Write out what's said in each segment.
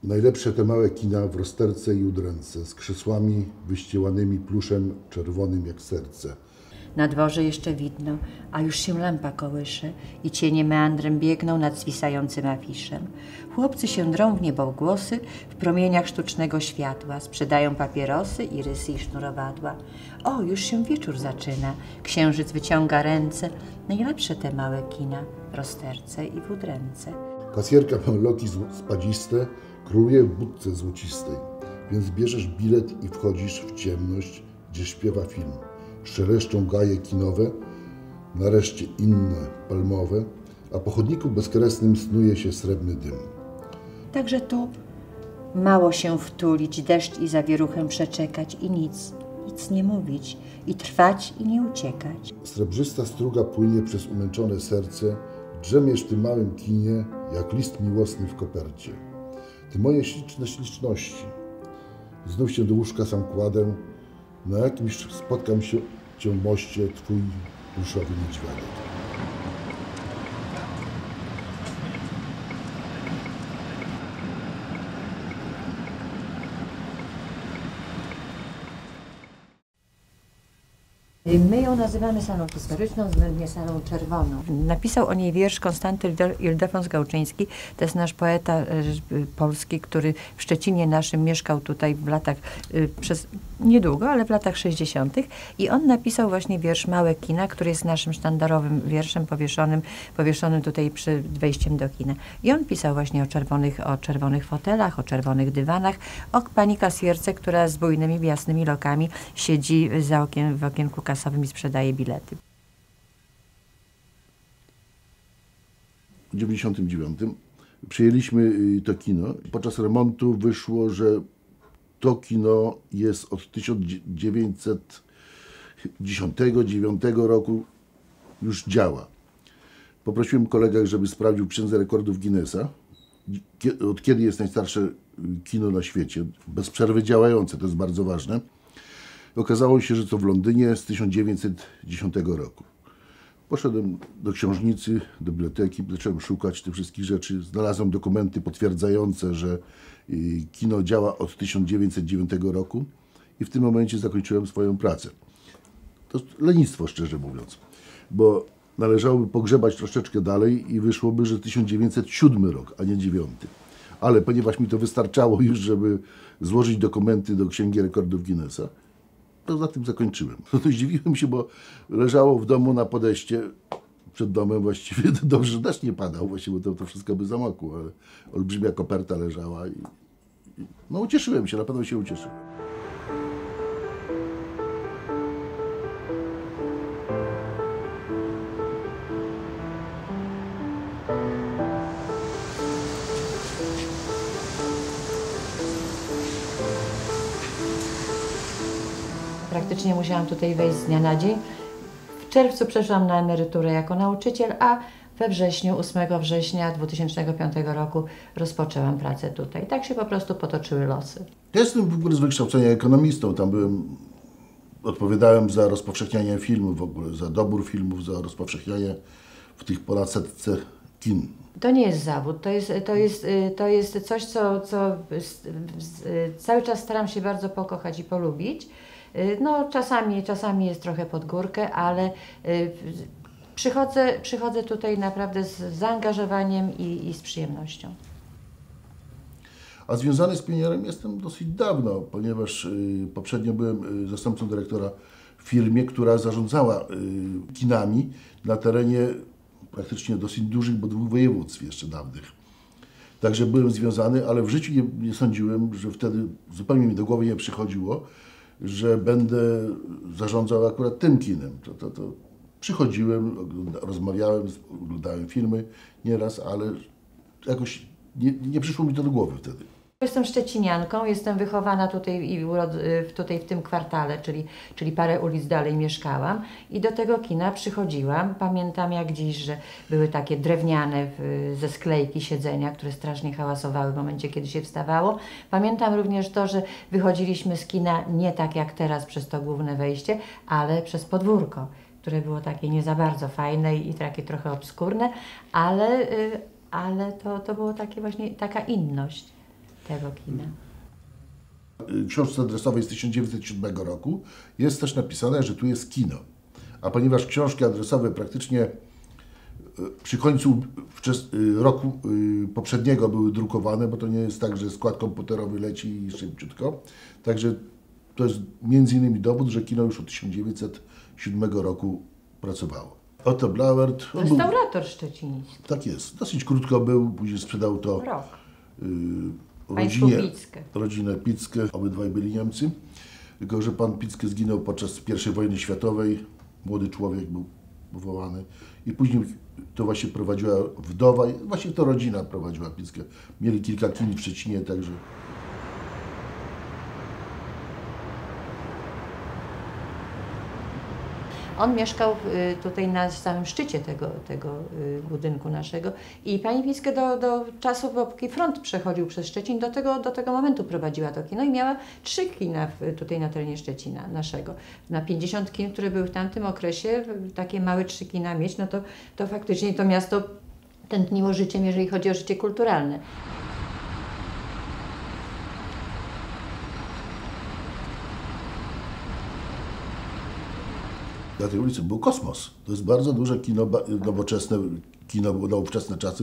Najlepsze te małe kina w rozterce i udręce, z krzesłami wyścielanymi pluszem czerwonym jak serce. Na dworze jeszcze widno, a już się lampa kołysze i cienie meandrem biegną nad zwisającym afiszem. Chłopcy się drą w niebogłosy w promieniach sztucznego światła, sprzedają papierosy, irysy i sznurowadła. O, już się wieczór zaczyna, księżyc wyciąga ręce. Najlepsze te małe kina w rozterce i w udręce. Kasjerka ma loki spadziste, króluje w budce złocistej, więc bierzesz bilet i wchodzisz w ciemność, gdzie śpiewa film. Szeleszczą gaje kinowe, nareszcie inne palmowe, a po chodniku bezkresnym snuje się srebrny dym. Także tu mało się wtulić, deszcz i zawieruchę przeczekać i nic nie mówić, i trwać i nie uciekać. Srebrzysta struga płynie przez umęczone serce, drzemiesz w tym małym kinie, jak list miłosny w kopercie. Ty moje śliczne śliczności, znów się do łóżka sam kładę, na jakimś spotkam się cię moście, twój pluszowy niedźwiadek. My ją nazywamy salą historyczną, względnie salą czerwoną. Napisał o niej wiersz Konstanty Ildefons Gałczyński. To jest nasz poeta polski, który w Szczecinie naszym mieszkał tutaj w latach, przez niedługo, ale w latach 60. I on napisał właśnie wiersz Małe kina, który jest naszym sztandarowym wierszem powieszonym tutaj przed wejściem do kina. I on pisał właśnie o czerwonych fotelach, o czerwonych dywanach, o pani kasjerce, która z bujnymi, jasnymi lokami siedzi w okienku kasowym i sprzedaje bilety. W 1999 przyjęliśmy to kino. Podczas remontu wyszło, że to kino jest od 1910-9 roku już działa. Poprosiłem kolegę, żeby sprawdził w Księdze Rekordów Guinnessa, od kiedy jest najstarsze kino na świecie, bez przerwy działające, to jest bardzo ważne. Okazało się, że to w Londynie z 1910 roku. Poszedłem do książnicy, do biblioteki, zacząłem szukać tych wszystkich rzeczy. Znalazłem dokumenty potwierdzające, że kino działa od 1909 roku i w tym momencie zakończyłem swoją pracę. To lenistwo, szczerze mówiąc, bo należałoby pogrzebać troszeczkę dalej i wyszłoby, że 1907 rok, a nie 9. Ale ponieważ mi to wystarczało już, żeby złożyć dokumenty do Księgi Rekordów Guinnessa, to za tym zakończyłem. No to zdziwiłem się, bo leżało w domu na podejście, przed domem właściwie, to dobrze, że deszcz nie padał właściwie, bo to wszystko by zamokło, ale olbrzymia koperta leżała i no ucieszyłem się, na pewno się ucieszyłem. Praktycznie musiałam tutaj wejść z dnia na dzień. W czerwcu przeszłam na emeryturę jako nauczyciel, a we wrześniu, 8 września 2005 roku rozpoczęłam pracę tutaj. Tak się po prostu potoczyły losy. Ja jestem w ogóle z wykształcenia ekonomistą. Tam odpowiadałem za rozpowszechnianie filmów w ogóle, za dobór filmów, za rozpowszechnianie w tych ponad 100 kin. To nie jest zawód, to jest coś, co cały czas staram się bardzo pokochać i polubić. No czasami jest trochę pod górkę, ale przychodzę tutaj naprawdę z zaangażowaniem i z przyjemnością. A związany z Pionierem jestem dosyć dawno, ponieważ poprzednio byłem zastępcą dyrektora w firmie, która zarządzała kinami na terenie praktycznie dosyć dużych, bo 2 województw jeszcze dawnych. Także byłem związany, ale w życiu nie sądziłem, że wtedy zupełnie mi do głowy nie przychodziło, że będę zarządzał akurat tym kinem. To przychodziłem, rozmawiałem, oglądałem filmy nieraz, ale jakoś nie przyszło mi to do głowy wtedy. Jestem szczecinianką, jestem wychowana tutaj w tym kwartale, czyli parę ulic dalej mieszkałam i do tego kina przychodziłam. Pamiętam jak dziś, że były takie drewniane ze sklejki siedzenia, które strasznie hałasowały w momencie, kiedy się wstawało. Pamiętam również to, że wychodziliśmy z kina nie tak jak teraz przez to główne wejście, ale przez podwórko, które było takie nie za bardzo fajne i takie trochę obskurne, ale to było takie właśnie taka inność. tego kina. W książce adresowej z 1907 roku jest też napisane, że tu jest kino. A ponieważ książki adresowe praktycznie przy końcu roku poprzedniego były drukowane, bo to nie jest tak, że skład komputerowy leci i szybciutko. Także to jest między innymi dowód, że kino już od 1907 roku pracowało. Otto Blauert... Restaurator szczeciński. Tak jest. Dosyć krótko był, później sprzedał to Rok. rodzinę Pitzke. Obydwaj byli Niemcy. Tylko że pan Pitzke zginął podczas I wojny światowej. Młody człowiek był powołany. I później to właśnie prowadziła wdowa, właśnie to rodzina prowadziła Pitzke. Mieli kilka kin w Szczecinie, także... On mieszkał tutaj na samym szczycie tego budynku naszego i pani Pitzke do czasów, dopóki front przechodził przez Szczecin, do tego momentu prowadziła to kino i miała 3 kina tutaj na terenie Szczecina naszego. Na 50 kin, które były w tamtym okresie, takie małe 3 kina mieć, no to faktycznie to miasto tętniło życiem, jeżeli chodzi o życie kulturalne. Na tej ulicy był Kosmos. To jest bardzo duże kino nowoczesne, kino na ówczesne czasy,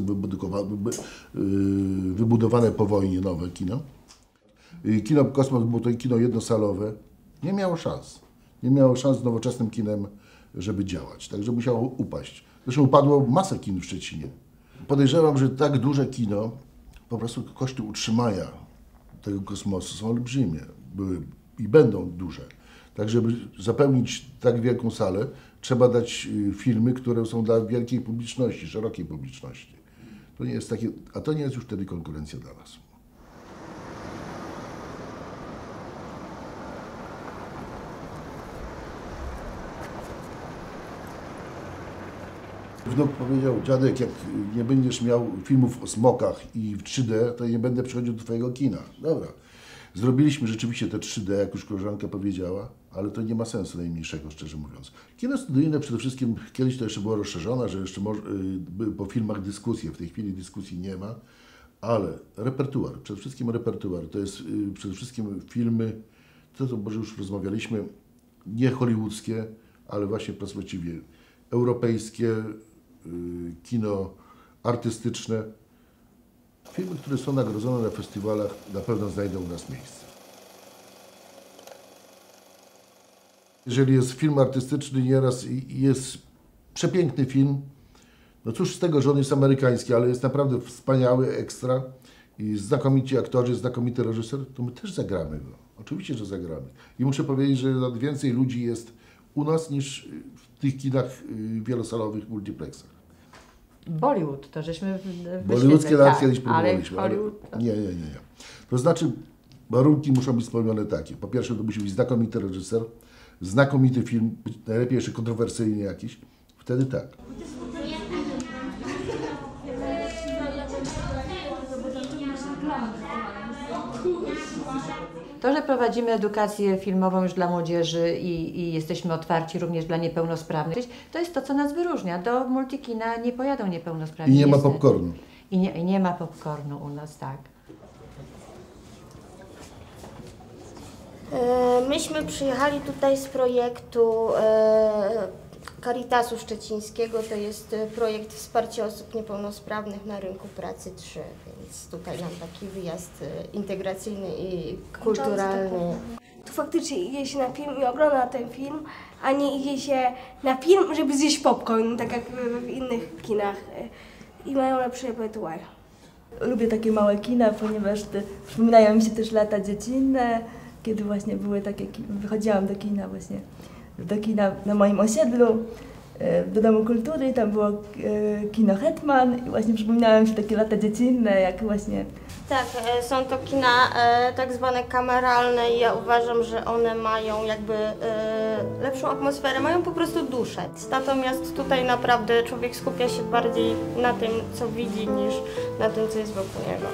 wybudowane po wojnie nowe kino. Kino Kosmos było to kino jednosalowe. Nie miało szans. Nie miało szans z nowoczesnym kinem, żeby działać. Także musiało upaść. Zresztą upadło masę kin w Szczecinie. Podejrzewam, że tak duże kino, po prostu koszty utrzymania tego Kosmosu są olbrzymie. Były i będą duże. Tak, żeby zapełnić tak wielką salę, trzeba dać filmy, które są dla wielkiej publiczności, szerokiej publiczności. To nie jest takie, a to nie jest już wtedy konkurencja dla nas. Wnuk powiedział: dziadek, jak nie będziesz miał filmów o smokach i w 3D, to nie będę przychodził do twojego kina. Dobra. Zrobiliśmy rzeczywiście te 3D, jak już koleżanka powiedziała, ale to nie ma sensu najmniejszego, szczerze mówiąc. Kino studyjne przede wszystkim, kiedyś to jeszcze było rozszerzone, że jeszcze były po filmach dyskusje, w tej chwili dyskusji nie ma, ale repertuar, przede wszystkim repertuar, to jest przede wszystkim filmy, to może już rozmawialiśmy, nie hollywoodzkie, ale właśnie właściwie europejskie, kino artystyczne. Filmy, które są nagrodzone na festiwalach, na pewno znajdą u nas miejsce. Jeżeli jest film artystyczny, nieraz jest przepiękny film, no cóż z tego, że on jest amerykański, ale jest naprawdę wspaniały, ekstra i znakomici aktorzy, znakomity reżyser, to my też zagramy go. Oczywiście, że zagramy. I muszę powiedzieć, że więcej ludzi jest u nas niż w tych kinach wielosalowych, multiplexach. Bollywood, to żeśmy Bollywoodzkie lat kiedyś próbowaliśmy. Ale Hollywood... Nie. To znaczy, warunki muszą być spełnione takie. Po pierwsze, to musi być znakomity reżyser, znakomity film, najlepiej jeszcze kontrowersyjny jakiś. Wtedy tak. To, że prowadzimy edukację filmową już dla młodzieży i jesteśmy otwarci również dla niepełnosprawnych, to jest to, co nas wyróżnia. Do multikina nie pojadą niepełnosprawni. I nie ma popcornu. I nie ma popcornu u nas, tak. Myśmy przyjechali tutaj z projektu Caritasu Szczecińskiego, to jest projekt wsparcia osób niepełnosprawnych na rynku pracy 3, więc tutaj nam taki wyjazd integracyjny i kulturalny. Tu faktycznie idzie się na film i ogląda ten film, a nie idzie się na film, żeby zjeść popcorn, tak jak w innych kinach i mają lepszy repertuar. Lubię takie małe kina, ponieważ przypominają mi się też lata dziecinne, kiedy właśnie były takie, wychodziłam do kina na moim osiedlu, do Domu Kultury, tam było kino Hetman i właśnie przypominały mi się takie lata dziecinne, jak właśnie... Tak, są to kina tak zwane kameralne i ja uważam, że one mają jakby lepszą atmosferę, mają po prostu duszę. Natomiast tutaj naprawdę człowiek skupia się bardziej na tym, co widzi, niż na tym, co jest wokół niego.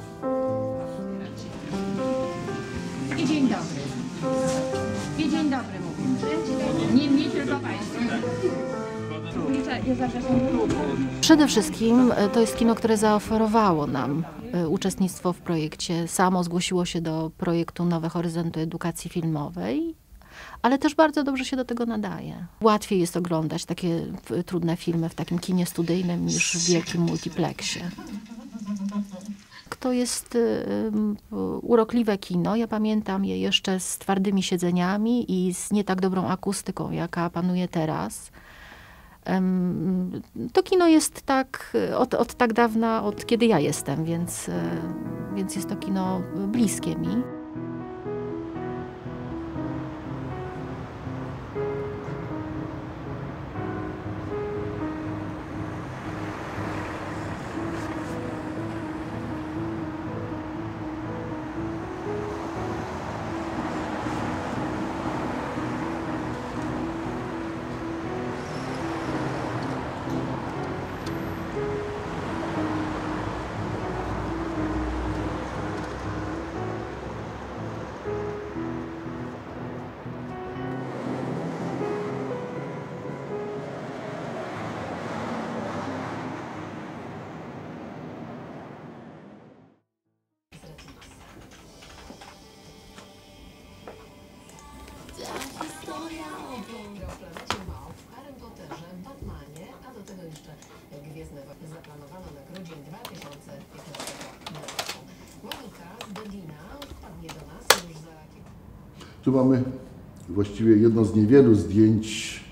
I dzień dobry. I dzień dobry mówię. Nie mnie, tylko Państwu. Przede wszystkim to jest kino, które zaoferowało nam uczestnictwo w projekcie. Samo zgłosiło się do projektu Nowe Horyzonty Edukacji Filmowej, ale też bardzo dobrze się do tego nadaje. Łatwiej jest oglądać takie trudne filmy w takim kinie studyjnym niż w wielkim multiplexie. To jest urokliwe kino. Ja pamiętam je jeszcze z twardymi siedzeniami i z nie tak dobrą akustyką, jaka panuje teraz. To kino jest tak od tak dawna, od kiedy ja jestem, więc jest to kino bliskie mi. Gwiezdne Wojny zaplanowano na grudzień 2015 roku. Monika z Berlina wpadnie do nas już za kilka. Tu mamy właściwie jedno z niewielu zdjęć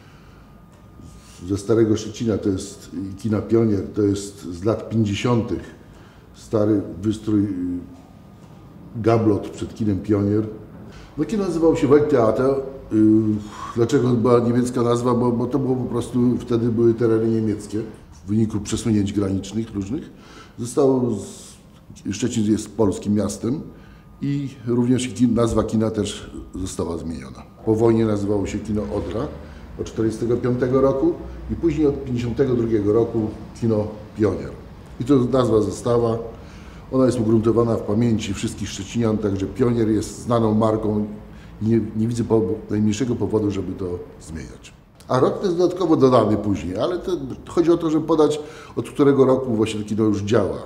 ze Starego Szczecina, to jest kina Pionier, to jest z lat 50. Stary wystrój gablot przed kinem Pionier. No kino nazywało się Welttheater. Dlaczego była niemiecka nazwa? Bo to było po prostu, wtedy były tereny niemieckie. W wyniku przesunięć granicznych różnych Szczecin jest polskim miastem i również nazwa kina też została zmieniona. Po wojnie nazywało się kino Odra od 1945 roku i później od 1952 roku kino Pionier. I to nazwa została. Ona jest ugruntowana w pamięci wszystkich szczecinian, także Pionier jest znaną marką i nie widzę najmniejszego powodu, żeby to zmieniać. A rok to jest dodatkowo dodany później, ale chodzi o to, żeby podać, od którego roku właśnie to kino już działa.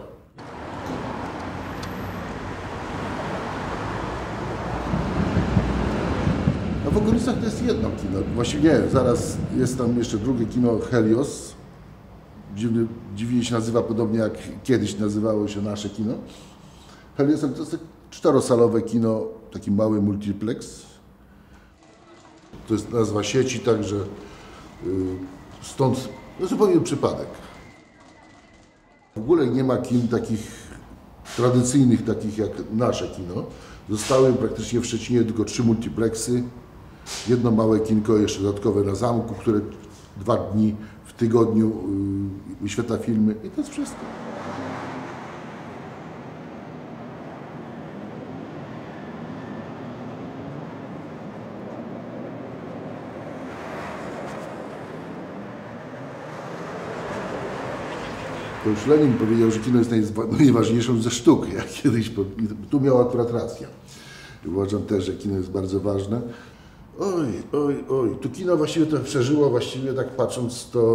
No w okolicach to jest jedno kino. Właściwie nie, zaraz jest tam jeszcze drugie kino Helios. Dziwnie się nazywa, podobnie jak kiedyś nazywało się nasze kino. Helios to jest czterosalowe kino, taki mały multiplex. To jest nazwa sieci, także stąd zupełnie przypadek. W ogóle nie ma kin takich tradycyjnych, takich jak nasze kino. Zostały praktycznie w Szczecinie tylko 3 multiplexy. Jedno małe kinko jeszcze dodatkowe na Zamku, które 2 dni w tygodniu wyświetla filmy i to jest wszystko. To już Lenin powiedział, że kino jest najważniejszą ze sztuk, jak kiedyś. Tu miał akurat rację. Uważam też, że kino jest bardzo ważne. Oj, tu kino właściwie to przeżyło, właściwie tak patrząc, to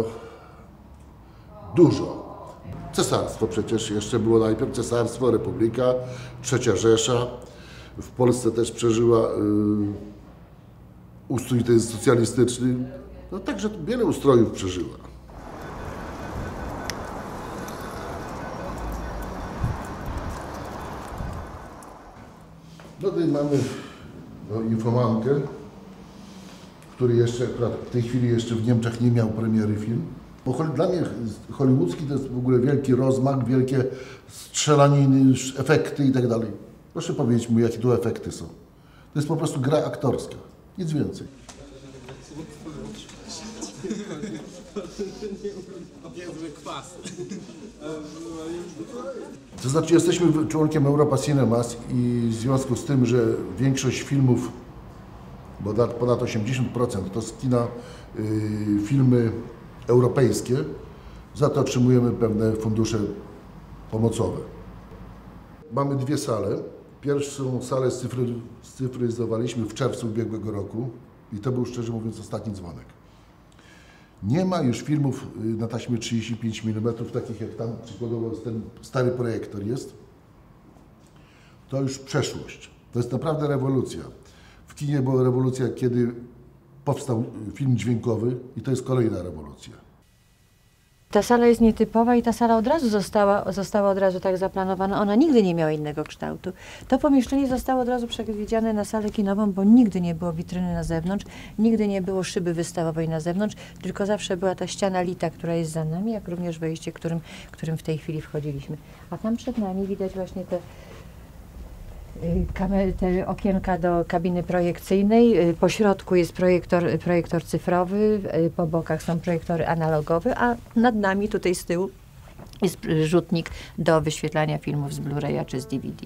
dużo. Cesarstwo przecież jeszcze było najpierw, Cesarstwo, Republika, Trzecia Rzesza. W Polsce też przeżyła ustrój ten socjalistyczny. No także wiele ustrojów przeżyła. No tutaj mamy Infomankę, który jeszcze w tej chwili jeszcze w Niemczech nie miał premiery film. Bo dla mnie hollywoodzki to jest w ogóle wielki rozmach, wielkie strzelaniny, efekty i tak dalej. Proszę powiedzieć mu, jakie tu efekty są. To jest po prostu gra aktorska, nic więcej. Niezły kwas. To znaczy jesteśmy członkiem Europa Cinemas i w związku z tym, że większość filmów, bo ponad 80% to z kina filmy europejskie, za to otrzymujemy pewne fundusze pomocowe. Mamy 2 sale. Pierwszą salę scyfryzowaliśmy w czerwcu ubiegłego roku i to był, szczerze mówiąc, ostatni dzwonek. Nie ma już filmów na taśmie 35 mm, takich jak tam przykładowo ten stary projektor jest. To już przeszłość. To jest naprawdę rewolucja. W kinie była rewolucja, kiedy powstał film dźwiękowy i to jest kolejna rewolucja. Ta sala jest nietypowa i ta sala od razu została od razu tak zaplanowana. Ona nigdy nie miała innego kształtu. To pomieszczenie zostało od razu przewidziane na salę kinową, bo nigdy nie było witryny na zewnątrz, nigdy nie było szyby wystawowej na zewnątrz, tylko zawsze była ta ściana lita, która jest za nami, jak również wejście, którym w tej chwili wchodziliśmy. A tam przed nami widać właśnie te okienka do kabiny projekcyjnej. Po środku jest projektor cyfrowy, po bokach są projektory analogowe, a nad nami tutaj z tyłu jest rzutnik do wyświetlania filmów z Blu-raya czy z DVD.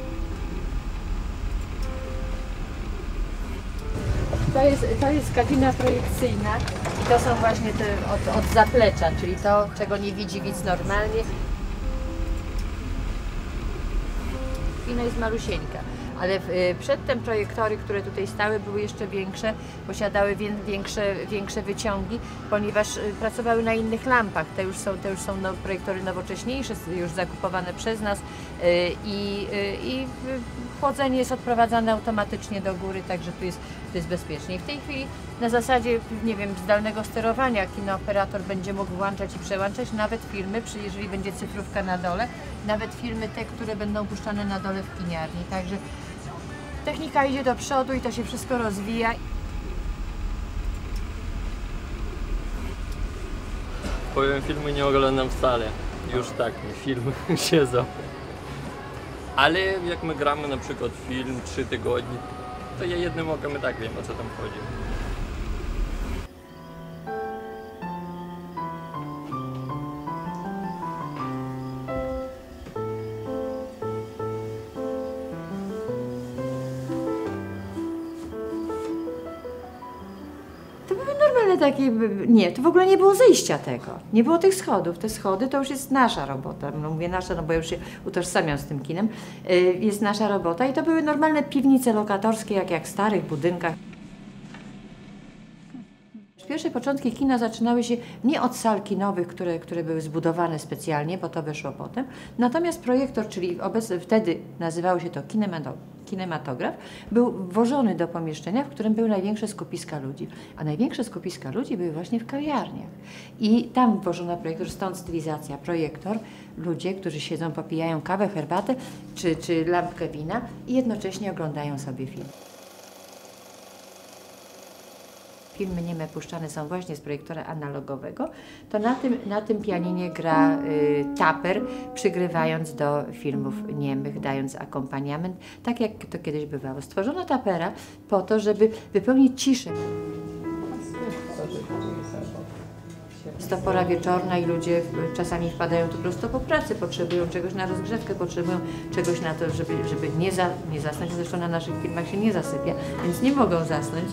To jest kabina projekcyjna i to są właśnie te od zaplecza, czyli to, czego nie widzi widz normalnie. Kino jest malusieńka, ale przedtem projektory, które tutaj stały, były jeszcze większe, posiadały większe wyciągi, ponieważ pracowały na innych lampach. Te już są projektory nowocześniejsze, już zakupowane przez nas i chłodzenie jest odprowadzane automatycznie do góry, także tu jest bezpiecznie. W tej chwili na zasadzie, nie wiem, zdalnego sterowania kinooperator będzie mógł włączać i przełączać nawet filmy, jeżeli będzie cyfrówka na dole, nawet filmy te, które będą puszczane na dole w kiniarni. Także technika idzie do przodu i to się wszystko rozwija. Powiem, filmy nie oglądam wcale. Już tak, nie filmy siedzą. Ale jak my gramy na przykład film 3 tygodnie, to ja jednym okiem i tak wiem, o co tam chodzi. To były normalne takie, nie, to w ogóle nie było zejścia tego, nie było tych schodów. Te schody to już jest nasza robota, no mówię nasza, no bo ja już się utożsamiam z tym kinem, jest nasza robota i to były normalne piwnice lokatorskie, jak w starych budynkach. Pierwsze początki kina zaczynały się nie od sal kinowych, które były zbudowane specjalnie, bo to wyszło potem. Natomiast projektor, czyli wtedy nazywało się to kinematograf, był włożony do pomieszczenia, w którym były największe skupiska ludzi. A największe skupiska ludzi były właśnie w kawiarniach. I tam włożono projektor, stąd stylizacja, projektor, ludzie, którzy siedzą, popijają kawę, herbatę czy lampkę wina i jednocześnie oglądają sobie film. Filmy nieme puszczane są właśnie z projektora analogowego, to na tym pianinie gra taper, przygrywając do filmów niemych, dając akompaniament, tak jak to kiedyś bywało. Stworzono tapera po to, żeby wypełnić ciszę. Jest to pora wieczorna i ludzie czasami wpadają tu prosto po pracy, potrzebują czegoś na rozgrzewkę, potrzebują czegoś na to, żeby nie zasnąć. Zresztą na naszych filmach się nie zasypia, więc nie mogą zasnąć.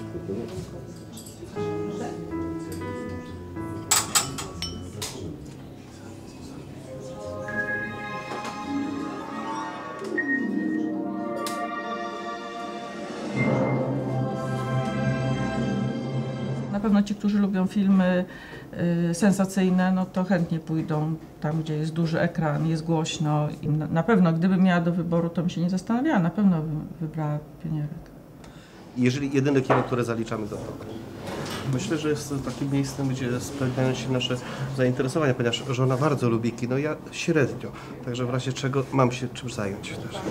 Na pewno ci, którzy lubią filmy sensacyjne, no to chętnie pójdą tam, gdzie jest duży ekran, jest głośno i na pewno, gdybym miała do wyboru, to bym się nie zastanawiała, na pewno bym wybrała Pionierek. Jeżeli jedyne kino, które zaliczamy do tego. Myślę, że jest to takim miejscem, gdzie spełniają się nasze zainteresowania, ponieważ żona bardzo lubi kino, ja średnio, także w razie czego mam się czym zająć też.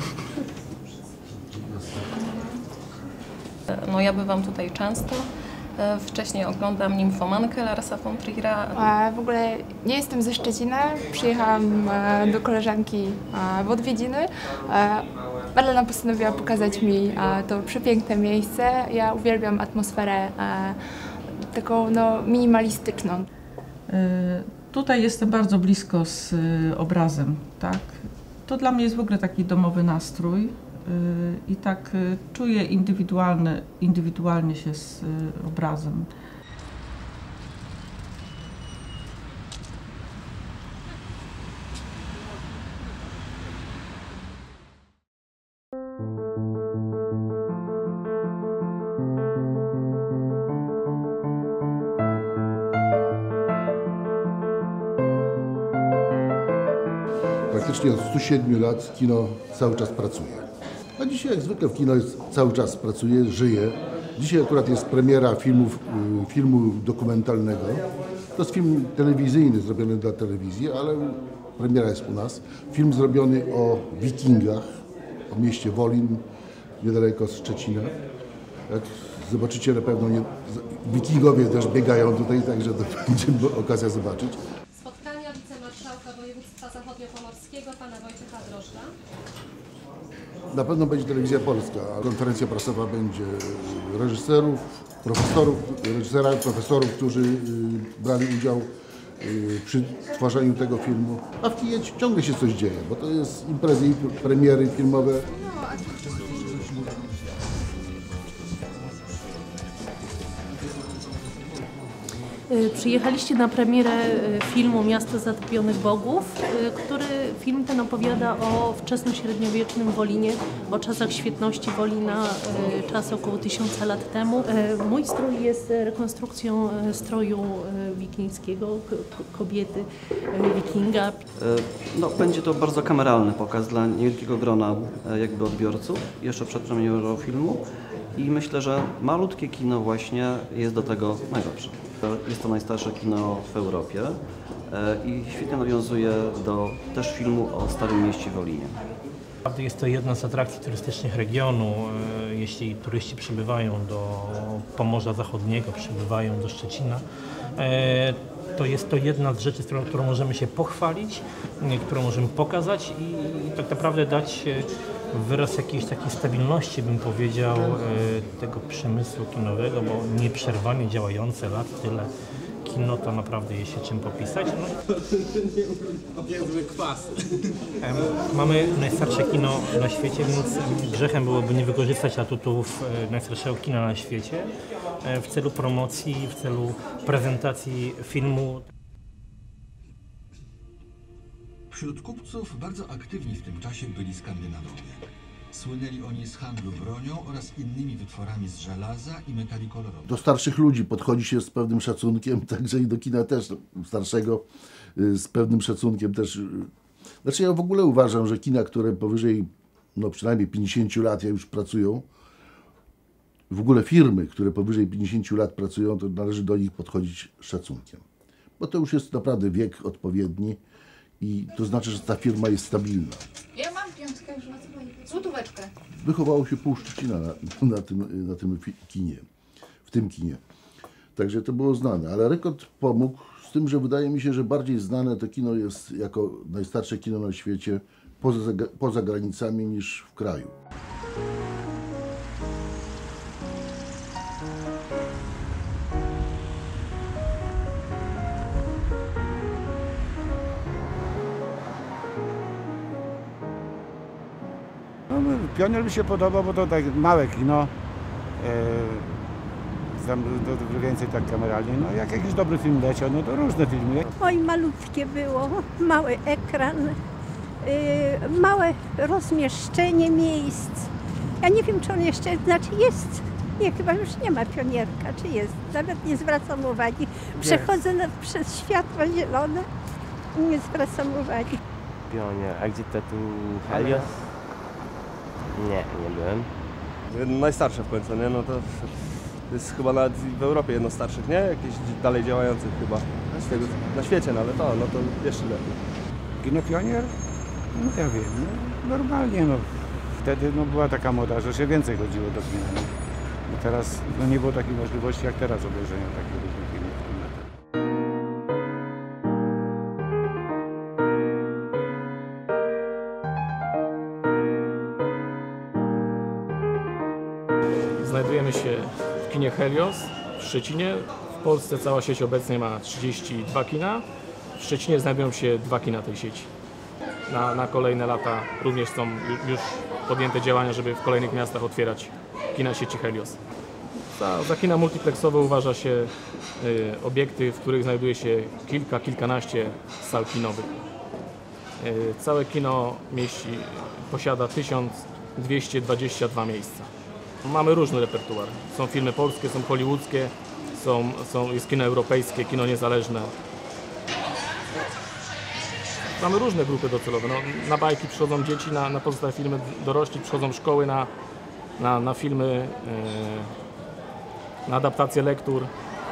No ja bywam tutaj często. Wcześniej oglądam Nimfomankę Larsa von Trier'a. W ogóle nie jestem ze Szczecina, przyjechałam do koleżanki w odwiedziny. Marlena postanowiła pokazać mi to przepiękne miejsce. Ja uwielbiam atmosferę taką minimalistyczną. Tutaj jestem bardzo blisko z obrazem, tak? To dla mnie jest w ogóle taki domowy nastrój. I tak czuję indywidualnie się z obrazem. Praktycznie od 107 lat kino cały czas pracuje. A dzisiaj jak zwykle w kino cały czas pracuje, żyje. Dzisiaj akurat jest premiera filmu dokumentalnego. To jest film telewizyjny, zrobiony dla telewizji, ale premiera jest u nas. Film zrobiony o Wikingach, o mieście Wolin, niedaleko Szczecina. Jak zobaczycie, na pewno Wikingowie też biegają tutaj, także to będzie okazja zobaczyć. Spotkania wicemarszałka województwa zachodniopomorskiego, pana Wojciecha Drożdża. Na pewno będzie Telewizja Polska, a konferencja prasowa będzie profesorów, którzy brali udział przy tworzeniu tego filmu. A w kinie ciągle się coś dzieje, bo to jest imprezy i premiery filmowe. Przyjechaliście na premierę filmu Miasto Zatopionych Bogów, który film ten opowiada o wczesnośredniowiecznym Wolinie, o czasach świetności Wolina, czas około 1000 lat temu. Mój strój jest rekonstrukcją stroju wikińskiego, kobiety wikinga. No, będzie to bardzo kameralny pokaz dla niewielkiego grona jakby odbiorców, jeszcze przed premierą filmu. I myślę, że malutkie kino właśnie jest do tego najlepsze. Jest to najstarsze kino w Europie i świetnie nawiązuje do też filmu o Starym Mieście Wolinie. Jest to jedna z atrakcji turystycznych regionu. Jeśli turyści przybywają do Pomorza Zachodniego, przybywają do Szczecina, to jest to jedna z rzeczy, którą możemy się pochwalić, którą możemy pokazać i tak naprawdę dać wyraz jakiejś takiej stabilności, bym powiedział, tego przemysłu kinowego, bo nieprzerwanie działające lat tyle kino, to naprawdę jest się czym popisać. No. Niezły kwas. Mamy najstarsze kino na świecie, więc grzechem byłoby nie wykorzystać atutów najstarszego kina na świecie w celu promocji, w celu prezentacji filmu. Wśród kupców bardzo aktywni w tym czasie byli Skandynawowie. Słynęli oni z handlu bronią oraz innymi wytworami z żelaza i metali kolorowych. Do starszych ludzi podchodzi się z pewnym szacunkiem, także i do kina też starszego z pewnym szacunkiem też. Znaczy ja w ogóle uważam, że kina, które powyżej no przynajmniej 50 lat już pracują, w ogóle firmy, które powyżej 50 lat pracują, to należy do nich podchodzić z szacunkiem. Bo to już jest naprawdę wiek odpowiedni i to znaczy, że ta firma jest stabilna. Ja mam piątkę już na złotóweczkę. Wychowało się pół Szczecina na tym kinie, w tym kinie. Także to było znane, ale rekord pomógł z tym, że wydaje mi się, że bardziej znane to kino jest jako najstarsze kino na świecie poza granicami niż w kraju. Pionier mi się podoba, bo to tak małe kino, więcej tak kameralnie. No jak jakiś dobry film leciał, no to różne filmy. Oj, malutkie było, mały ekran, małe rozmieszczenie miejsc. Ja nie wiem, czy on jeszcze, jest. Nie, chyba już nie ma Pionierka, czy jest. Nawet nie zwracam uwagi. Przechodzę przez światło zielone i nie zwracam uwagi. Pionier, a gdzie to tu Helios? Nie, nie byłem. Najstarsze w końcu, nie? No to jest chyba nawet w Europie jedno z starszych, nie? Jakieś dalej działających chyba z tego, na świecie, no ale to jeszcze lepiej. Kino Pionier? No ja wiem, no, normalnie, no wtedy no, była taka moda, że się więcej chodziło do kina. No. Teraz no, nie było takiej możliwości jak teraz obejrzenia takich różnych filmów. Znajdujemy się w kinie Helios w Szczecinie. W Polsce cała sieć obecnie ma 32 kina. W Szczecinie znajdują się 2 kina tej sieci. Na kolejne lata również są już podjęte działania, żeby w kolejnych miastach otwierać kina sieci Helios. Za kina multiplexowe uważa się obiekty, w których znajduje się kilkanaście sal kinowych. Całe kino posiada 1222 miejsca. Mamy różny repertuar. Są filmy polskie, są hollywoodzkie, jest kino europejskie, kino niezależne. Mamy różne grupy docelowe. No, na bajki przychodzą dzieci, na pozostałe filmy dorośli, przychodzą szkoły na filmy, na adaptację lektur.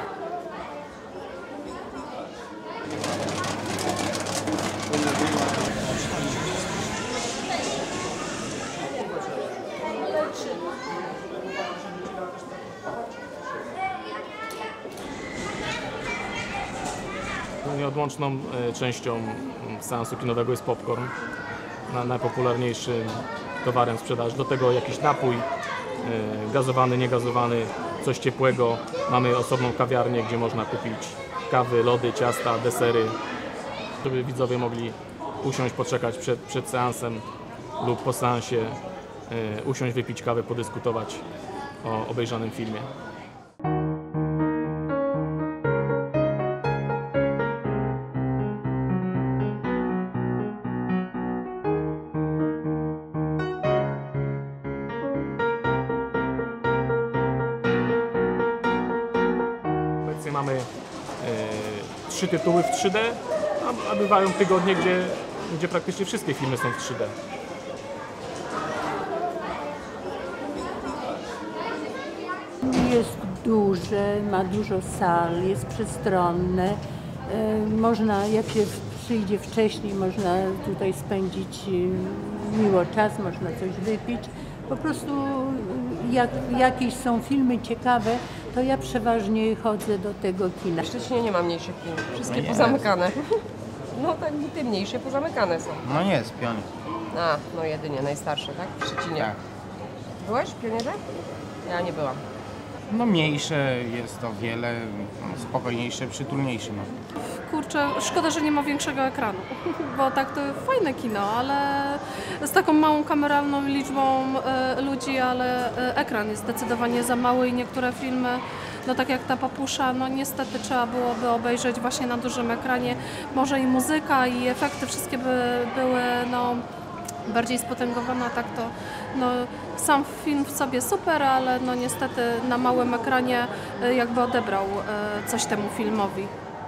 Nieodłączną częścią seansu kinowego jest popcorn, najpopularniejszym towarem sprzedaży. Do tego jakiś napój, gazowany, niegazowany, coś ciepłego. Mamy osobną kawiarnię, gdzie można kupić kawy, lody, ciasta, desery, żeby widzowie mogli usiąść, poczekać przed seansem lub po seansie, usiąść, wypić kawę, podyskutować o obejrzanym filmie. Mamy 3 tytuły w 3D, a bywają tygodnie, gdzie praktycznie wszystkie filmy są w 3D. Jest duże, ma dużo sal, jest przestronne. Można, jak się przyjdzie wcześniej, można tutaj spędzić miło czas, można coś wypić. Po prostu jak jakieś są filmy ciekawe, to ja przeważnie chodzę do tego kina. W Szczecinie nie ma mniejszych kin, wszystkie No pozamykane. No tak, te mniejsze pozamykane są. No nie jest Pionier. A, no jedynie najstarsze, tak? W Szczecinie. Tak. Byłaś w Pionierze? Ja nie byłam. No mniejsze jest o wiele, spokojniejsze, przytulniejsze. No. Kurczę, szkoda, że nie ma większego ekranu, bo tak to fajne kino, ale z taką małą kameralną liczbą ludzi, ale ekran jest zdecydowanie za mały i niektóre filmy, no tak jak ta Papusza, no niestety trzeba byłoby obejrzeć właśnie na dużym ekranie. Może i muzyka, i efekty wszystkie by były no, bardziej spotęgowane, a tak to no, sam film w sobie super, ale no niestety na małym ekranie jakby odebrał coś temu filmowi.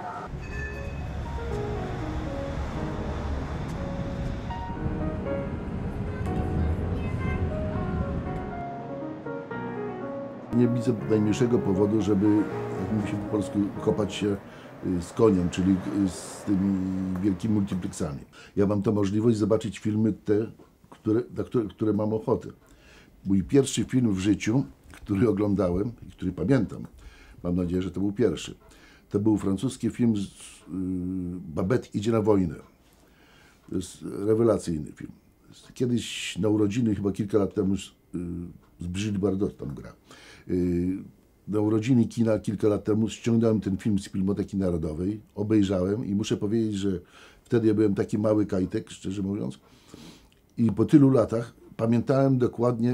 Nie widzę najmniejszego powodu, żeby, jak mówi się po polsku, kopać się z koniem, czyli z tymi wielkimi multiplexami. Ja mam tę możliwość zobaczyć filmy te, które mam ochotę. Mój pierwszy film w życiu, który oglądałem i który pamiętam, mam nadzieję, że to był pierwszy, to był francuski film Babette idzie na wojnę. To jest rewelacyjny film. Kiedyś na urodziny, chyba kilka lat temu, z Brigitte Bardot tam gra. Na urodziny kina kilka lat temu ściągnąłem ten film z Filmoteki Narodowej, obejrzałem i muszę powiedzieć, że wtedy ja byłem taki mały kajtek, szczerze mówiąc, i po tylu latach pamiętałem dokładnie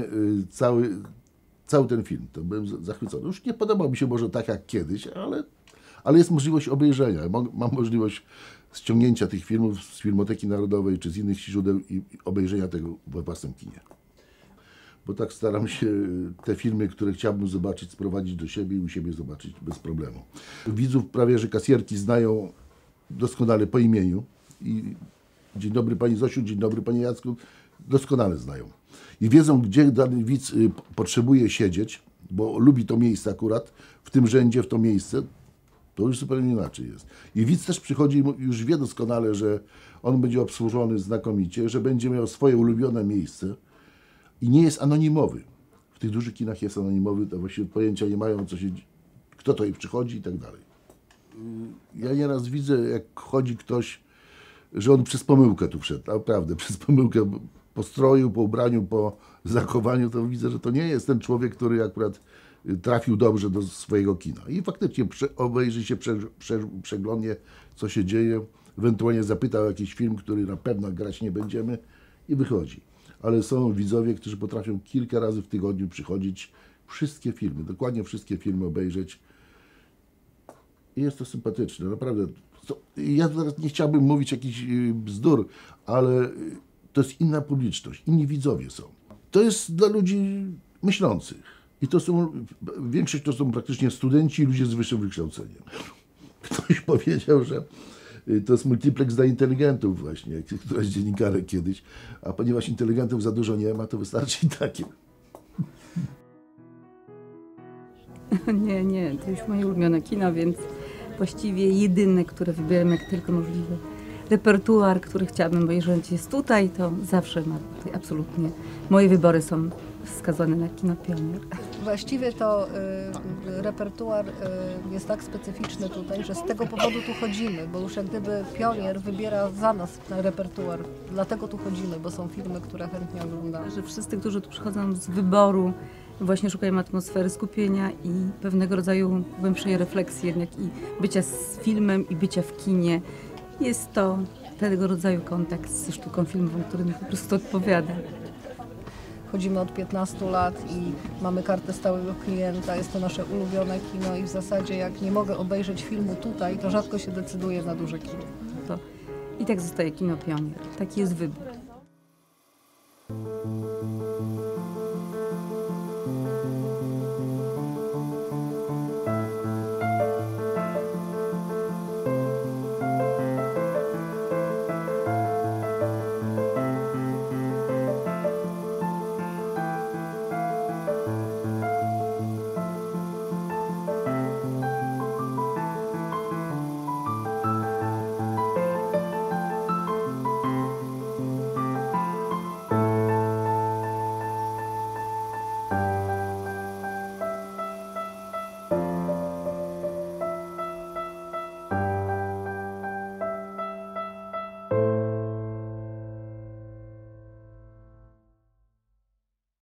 cały ten film. To byłem zachwycony. Już nie podobał mi się może tak jak kiedyś, ale jest możliwość obejrzenia. Mam możliwość ściągnięcia tych filmów z Filmoteki Narodowej czy z innych źródeł i obejrzenia tego we własnym kinie. Bo tak staram się te filmy, które chciałbym zobaczyć, sprowadzić do siebie i u siebie zobaczyć bez problemu. Widzów prawie, że kasjerki znają doskonale po imieniu. I dzień dobry Pani Zosiu, dzień dobry Panie Jacku, doskonale znają. I wiedzą, gdzie dany widz potrzebuje siedzieć, bo lubi to miejsce akurat, w tym rzędzie, w to miejsce. To już zupełnie inaczej jest. I widz też przychodzi i już wie doskonale, że on będzie obsłużony znakomicie, że będzie miał swoje ulubione miejsce. I nie jest anonimowy. W tych dużych kinach jest anonimowy, to właściwie pojęcia nie mają, kto tutaj przychodzi i tak dalej. Ja nieraz widzę, jak chodzi ktoś, że on przez pomyłkę tu wszedł, naprawdę, przez pomyłkę po stroju, po ubraniu, po zachowaniu, to widzę, że to nie jest ten człowiek, który akurat trafił dobrze do swojego kina. I faktycznie obejrzy się, przeglądnie, co się dzieje, ewentualnie zapyta o jakiś film, który na pewno grać nie będziemy i wychodzi. Ale są widzowie, którzy potrafią kilka razy w tygodniu przychodzić, wszystkie filmy, dokładnie wszystkie filmy obejrzeć. I jest to sympatyczne, naprawdę. Ja teraz nie chciałbym mówić jakichś bzdur, ale to jest inna publiczność, inni widzowie są. To jest dla ludzi myślących. I to są, większość to są praktycznie studenci i ludzie z wyższym wykształceniem. Ktoś powiedział, że To jest multiplex dla inteligentów właśnie, jak któraś dziennikarek kiedyś. A ponieważ inteligentów za dużo nie ma, to wystarczy i takie. Nie, to jest moje ulubione kino, więc właściwie jedyne, które wybieram jak tylko możliwe. Repertuar, który chciałabym obejrzeć, jest tutaj, to zawsze ma tutaj absolutnie. Moje wybory są wskazane na kino Pionier. Właściwie to repertuar jest tak specyficzny tutaj, że z tego powodu tu chodzimy, bo już jak gdyby Pionier wybiera za nas na repertuar. Dlatego tu chodzimy, bo są filmy, które chętnie oglądamy. Że wszyscy, którzy tu przychodzą z wyboru, właśnie szukają atmosfery skupienia i pewnego rodzaju głębszej refleksji jednak i bycia z filmem i bycia w kinie. Jest to tego rodzaju kontakt ze sztuką filmową, który mi po prostu odpowiada. Chodzimy od 15 lat i mamy kartę stałego klienta, jest to nasze ulubione kino i w zasadzie jak nie mogę obejrzeć filmu tutaj, to rzadko się decyduję na duże kino. I tak zostaje kino Pionier. Taki jest wybór.